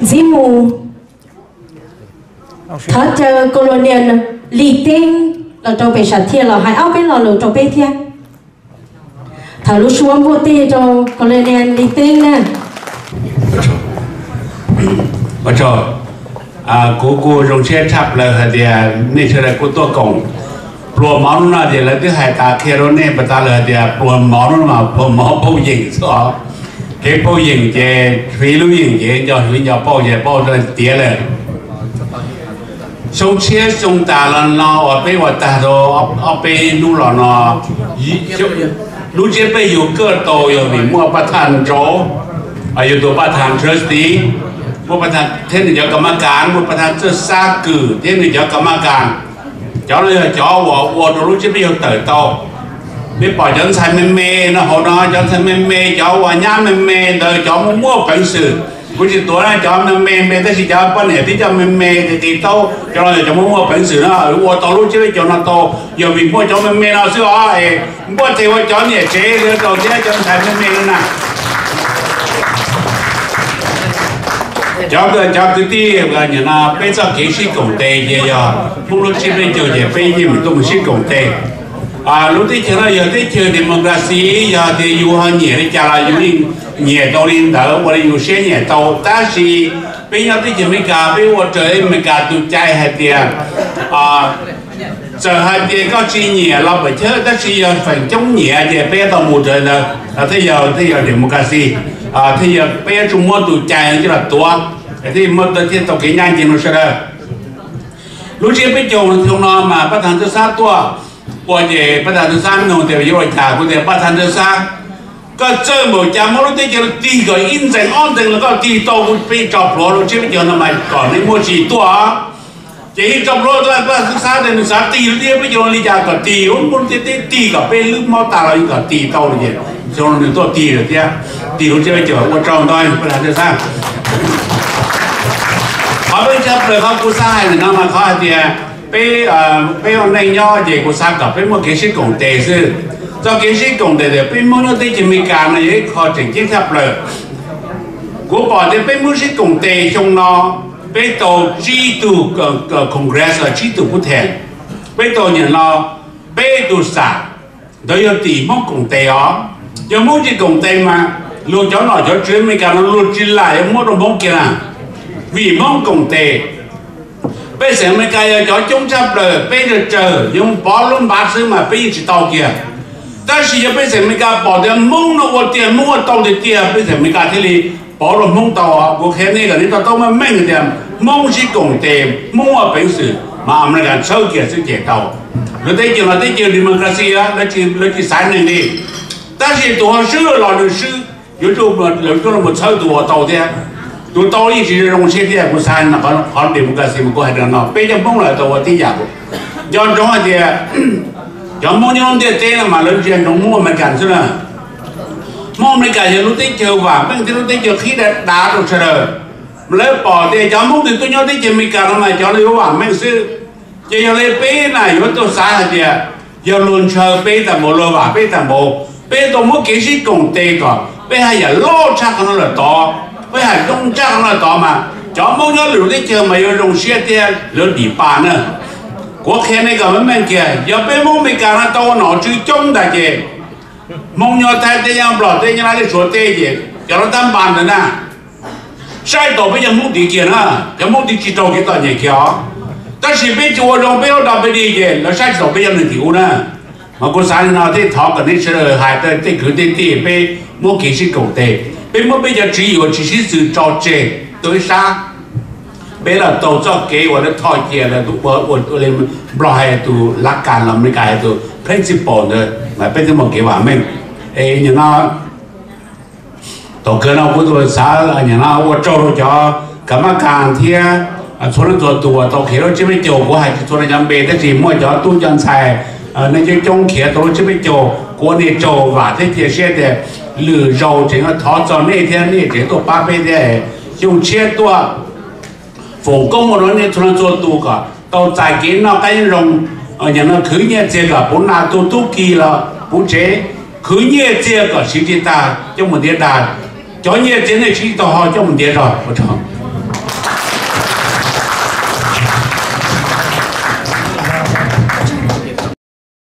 dĩ mù thở chờ colonial lì tinh là trâu bể sạch thiên là hai áo bên là lũ trâu bể thiên thở lúc xuống vô tì cho colonial lì tinh nè bắt đầu cô rong xe chắp là thì nên chơi là cô tua cổng plo máu nó thì là thứ hai ta kia rồi nên bắt ta là thì plo máu nó mà plo máu bao nhiêu số cái bao nhiêu cái phi lưu nhiêu cái cho phi nhỏ bao nhiêu tiềnเลยsông xe sông ta là nó ở bên ngoài ta rồi ở bên núi là nó núi trên bênอยู่เกิดโตอยู่มีมั่วประธานโจอยู่ตัวประธาน trustee มั่วประธานเทนเดียวกรรมการมั่วประธานเจ้าซากือเทนเดียวกรรมการcho nên cho我รู้จะไม่有เติบโตไม่ปล่อยจนใส่เมย์นะเขาเนาะจนใส่เมย์choว่าย่าเมย์เดี๋ยวchoมั่วเป็นสื่อกูจะตัวนั้นchoเมย์แต่สิจะปั้นเนี่ยที่จะเมย์ตีโตcho nên choมั่วเป็นสื่อนะว่าตัวรู้จะไม่cho nóโตอย่ามีมั่วchoเมย์เราซื้ออ๋อเองมั่วเทว่าchoเนี่ยเจ๊เรื่องตัวเจ๊จนใส่เมย์นั่นน่ะcho cái tí là nhà na bây giờ cái sĩ công tệ gì à không lúc chỉ bây giờ thì bây giờ mình cũng sĩ công tệ lúc tí chơi là giờ tí chơi democracy giờ thì yêu hơn nhiều thì chả là yêu nhiều đâu lên đỡ hoặc là yêu xe nhiều đâu ta chỉ bây giờ tí chơi mấy cả bây giờ chơi mấy cả tụi trai hay tiền giờ hai tiền có chi nhiều là bởi chứ ta chỉ phải chống nhiều thì bây giờ một trời là thế giờ democracy thì giờ bây giờ chúng mua tụi trai chứ là tua thì mất tới thiên tộc cái nhanh gì nó sẽ ra lúc trước bây giờ chúng nó mà bắt thằng thứ sáu tua qua về bắt thằng thứ sáu nó thì rồi trả của thì bắt thằng thứ sáu có chơi một chạm lúc tới giờ đi gọi in dành on dành là có đi tàu cũng bị chọc lỗ lúc trước bây giờ nó mà còn đến mua chỉ tua chỉ chọc lỗ thôi bắt thứ sáu thì thứ sáu tì lúc tiếp bây giờ đi ra còn tì cũng muốn tì cả bên lúc máu ta là cả tì tàu rồi vậy cho nên tôi tì rồi chứ tì lúc trước bây giờ qua tròn thôi bắt thằng thứ sáu ở bên chấp lờiเขากูซ่าเนี่ยนะมาเขาอาจจะไปเอาในย่อเด็กกูซ่ากับไปมั่วเกี่ยวกับกงเตซึ่งเจ้าเกี่ยวกับกงเตเดี๋ยวไปมั่วที่จะมีการอะไรเขาถึงที่ทับเลยกูบอกจะไปมั่วที่กงเตชงนอไปต่อจีตูคอนเกรสจีตูผู้แทนไปต่อเนี่ยเราไปดูสัตว์โดยตีมั่วกงเตอ๋อจะมั่วที่กงเตมาลูกเจ้าหน่อยเจ้าเชื่อมีการลูกจินไหลมั่วตรงมั่วกี่นะvì mong cùng tệ bây giờ mấy cái cho chúng chấp lời bây giờ chờ dùng bỏ luôn bát xứ mà bây giờ chỉ tàu kia ta chỉ bây giờ mấy cái bỏ tiền mong nó bỏ tiền mua tàu để tiền bây giờ mấy cái thế này bỏ luôn mong tàu của cái này cái tàu mà mình tiền mong chỉ cùng tệ mua bệnh sử mà ông này sâu kia sẽ chạy tàu rồi tới chiều là tới chiều democracy á nó chỉ sai này đi ta chỉ tụ họ sư là được sư YouTube là một sâu tụ họ tàu thế tụi tôi chỉ trong xe thì cũng sai là họ democracy mà có hai đứa nó bây giờ mong là tụi tí giả do đó thì do mong nhau thì thế là mà lớn chuyện trong mua mình cảnh xưa mong mình cảnh lúc tích chơi và bên lúc tích chơi khi đã được rồi lấy bỏ thì cho mong thì tôi nhớ tích chơi mình cảnh mà cho lấy vào mình xưa chỉ cho lấy bé này với tôi sai thì giờ luôn chờ bé tầm bộ lô và bé tầm bộ bé tôi muốn kỹ sĩ cùng tê còn bé hay giờ lo chắc nó là to với hải đông chắc là to mà cho mong nhớ lũ đấy chờ mà yêu đồng xe tiền lỡ đi bàn nữa có khi này cả mấy mình kia giờ bên mong mình cả nó to nó chứ trông đại gì mong nhớ thay thế nhau bỏ thế nhau đi số tê gì cho nó tam bàn nữa nè sai tổ bây giờ mong đi kia nữa cho mong đi chỉ đầu cái tòa nhà kia ta chỉ biết chùa đồng biết đâu bây đi gì là sai tổ bây giờ mình thiếu nè mà cô sai nào thế thọ cái này sẽ hại tới thế cứ thế thì bên mua kỹ sĩ cầu tệ bên mua bây giờ chỉ là sự trò chơi tới sáng bây là tàu cho kế hoặc là thoi kia là tụ bờ lên block tụ lạc can làm mấy cái tụ principle nữa mà bên cái một cái bảo mình như nó tàu cơ nào cũng tụ sáng như nó ở châu cho cả mấy can thì số lượng tụ tàu kia nó chỉ biết chầu của hai số lượng nhắm bê thế gì mua cho tu chân xài nên cái trong kia tụ chỉ biết chầu của này chầu và thế kia xe để lừa dầu chỉ có thọ cho này thế này chỉ tụ ba bê thế dùng xe tua phổ công một nó nên thuần做多个到在给那个人人那去年这个不拿都给了不这去年这个实际大就没得大，去年真的是到好就没得了，不成。